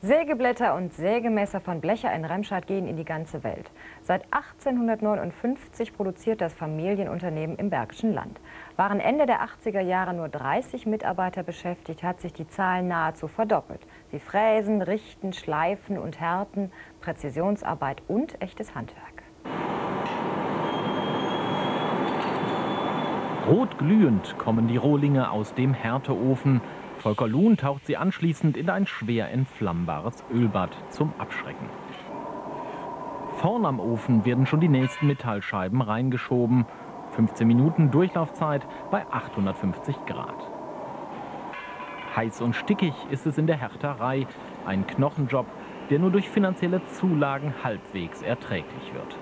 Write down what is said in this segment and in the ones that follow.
Sägeblätter und Sägemesser von Blecher in Remscheid gehen in die ganze Welt. Seit 1859 produziert das Familienunternehmen im Bergischen Land. Waren Ende der 80er Jahre nur 30 Mitarbeiter beschäftigt, hat sich die Zahl nahezu verdoppelt. Sie fräsen, richten, schleifen und härten, Präzisionsarbeit und echtes Handwerk. Rotglühend kommen die Rohlinge aus dem Härteofen. Volker Luhn taucht sie anschließend in ein schwer entflammbares Ölbad zum Abschrecken. Vorn am Ofen werden schon die nächsten Metallscheiben reingeschoben. 15 Minuten Durchlaufzeit bei 850 Grad. Heiß und stickig ist es in der Härterei. Ein Knochenjob, der nur durch finanzielle Zulagen halbwegs erträglich wird.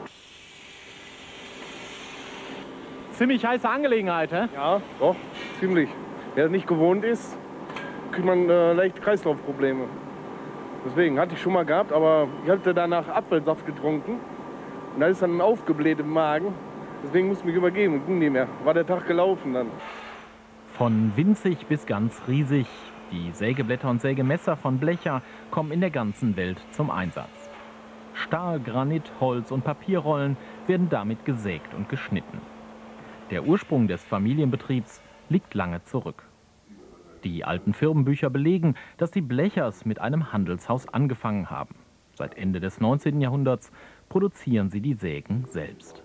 Ziemlich heiße Angelegenheit, hä? Ja, doch, ziemlich. Wer das nicht gewohnt ist, kriegt man leicht Kreislaufprobleme. Deswegen hatte ich schon mal gehabt, aber ich hatte danach Apfelsaft getrunken. Und das ist dann aufgebläht im Magen. Deswegen musste ich mich übergeben, ging nicht mehr. War der Tag gelaufen dann. Von winzig bis ganz riesig. Die Sägeblätter und Sägemesser von Blecher kommen in der ganzen Welt zum Einsatz. Stahl, Granit, Holz und Papierrollen werden damit gesägt und geschnitten. Der Ursprung des Familienbetriebs liegt lange zurück. Die alten Firmenbücher belegen, dass die Blechers mit einem Handelshaus angefangen haben. Seit Ende des 19. Jahrhunderts produzieren sie die Sägen selbst.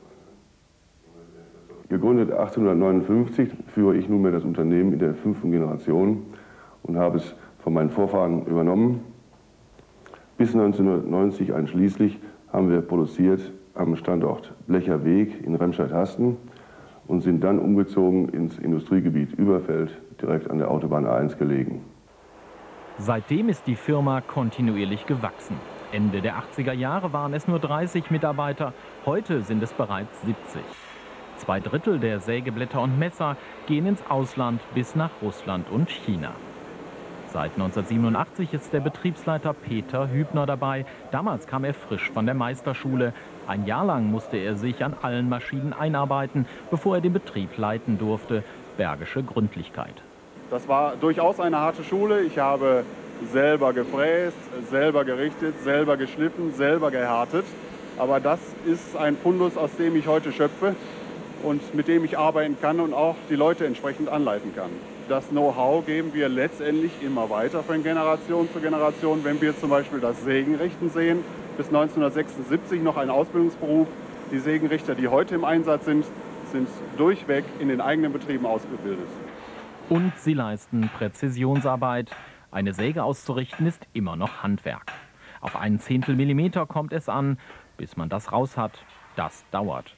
Gegründet 1859 führe ich nunmehr das Unternehmen in der 5. Generation und habe es von meinen Vorfahren übernommen. Bis 1990 einschließlich haben wir produziert am Standort Blecherweg in Remscheid-Hasten und sind dann umgezogen ins Industriegebiet Überfeld, direkt an der Autobahn A1 gelegen. Seitdem ist die Firma kontinuierlich gewachsen. Ende der 80er Jahre waren es nur 30 Mitarbeiter, heute sind es bereits 70. 2/3 der Sägeblätter und Messer gehen ins Ausland bis nach Russland und China. Seit 1987 ist der Betriebsleiter Peter Hübner dabei. Damals kam er frisch von der Meisterschule. Ein Jahr lang musste er sich an allen Maschinen einarbeiten, bevor er den Betrieb leiten durfte. Bergische Gründlichkeit. Das war durchaus eine harte Schule. Ich habe selber gefräst, selber gerichtet, selber geschliffen, selber gehärtet. Aber das ist ein Fundus, aus dem ich heute schöpfe und mit dem ich arbeiten kann und auch die Leute entsprechend anleiten kann. Das Know-how geben wir letztendlich immer weiter von Generation zu Generation. Wenn wir zum Beispiel das Sägenrichten sehen, bis 1976 noch ein Ausbildungsberuf. Die Sägenrichter, die heute im Einsatz sind, sind durchweg in den eigenen Betrieben ausgebildet. Und sie leisten Präzisionsarbeit. Eine Säge auszurichten ist immer noch Handwerk. Auf einen Zehntel Millimeter kommt es an, bis man das raus hat. Das dauert.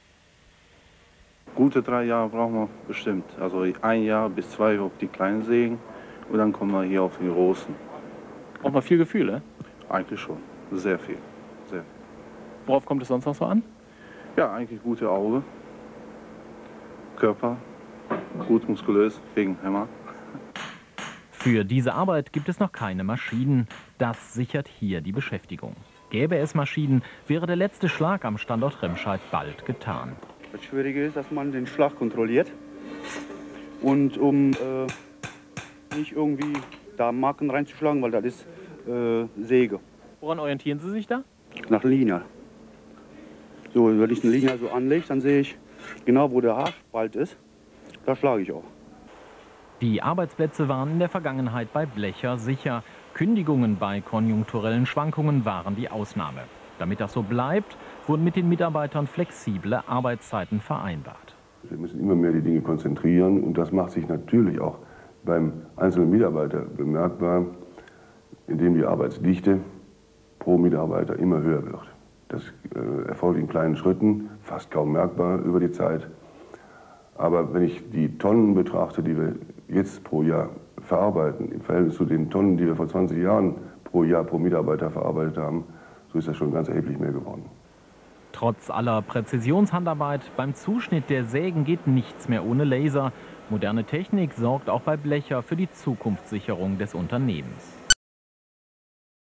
Gute 3 Jahre brauchen wir bestimmt. Also 1 Jahr bis 2 auf die kleinen Sägen und dann kommen wir hier auf die großen. Braucht man viel Gefühl, ne? Eigentlich schon. Sehr viel. Sehr. Worauf kommt es sonst noch so an? Ja, eigentlich gute Auge. Körper. Gut muskulös, wegen Hämmer. Für diese Arbeit gibt es noch keine Maschinen. Das sichert hier die Beschäftigung. Gäbe es Maschinen, wäre der letzte Schlag am Standort Remscheid bald getan. Das Schwierige ist, dass man den Schlag kontrolliert und um nicht irgendwie da Marken reinzuschlagen, weil das ist Säge. Woran orientieren Sie sich da? Nach Linie. So, wenn ich eine Linie so anlege, dann sehe ich genau, wo der Haarspalt ist. Da schlage ich auch. Die Arbeitsplätze waren in der Vergangenheit bei Blecher sicher. Kündigungen bei konjunkturellen Schwankungen waren die Ausnahme. Damit das so bleibt, wurden mit den Mitarbeitern flexible Arbeitszeiten vereinbart. Wir müssen immer mehr die Dinge konzentrieren und das macht sich natürlich auch beim einzelnen Mitarbeiter bemerkbar, indem die Arbeitsdichte pro Mitarbeiter immer höher wird. Das erfolgt in kleinen Schritten, fast kaum merkbar über die Zeit. Aber wenn ich die Tonnen betrachte, die wir jetzt pro Jahr verarbeiten, im Verhältnis zu den Tonnen, die wir vor 20 Jahren pro Jahr pro Mitarbeiter verarbeitet haben, so ist das schon ganz erheblich mehr geworden. Trotz aller Präzisionshandarbeit beim Zuschnitt der Sägen geht nichts mehr ohne Laser. Moderne Technik sorgt auch bei Blecher für die Zukunftssicherung des Unternehmens.